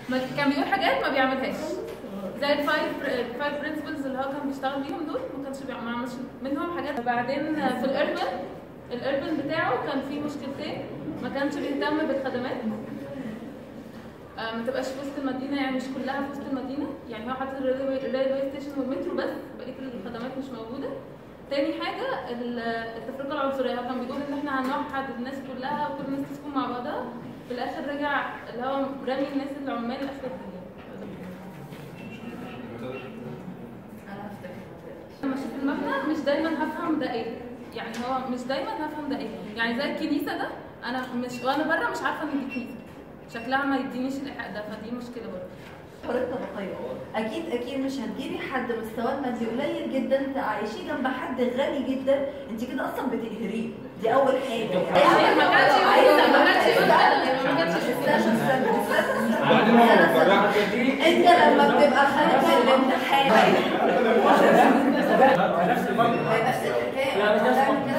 كان بيقول حاجات ما بيعملهاش، زي الفايف برنسبلز اللي هو كان بيشتغل بيهم دول، ما كانش ما عملش منهم حاجات. وبعدين في الاربن بتاعه كان فيه مشكلتين، ما كانش بيهتم بالخدمات، ما تبقاش في وسط المدينه، يعني مش كلها في وسط المدينه، يعني هو حاطط الريلوي ستيشن والمترو بس، بقيه الخدمات مش موجوده. تاني حاجه التفرقه العنصريه، هو كان بيقول ان احنا هنوحد الناس كلها وكل الناس تسكن مع بعضها، في الاخر رجع اللي هو رامي الناس العمال لاخر الدنيا. انا هفتكر لما اشوف المبنى مش دايما هفهم ده ايه، يعني هو مش دايما هفهم ده ايه، يعني زي الكنيسه ده انا مش وانا بره مش عارفه ان دي كنيسه، شكلها ما يدينيش الايحاء ده، فدي مشكله برضه. حريه طبقيه، اكيد مش هتجيبي حد مستواه المادي قليل جدا تعيشيه جنب حد غني جدا، انت كده اصلا بتقهريه، دي اول حاجه. ما كانش انت لما بتبقى خارج من الامتحان نفس الحكايه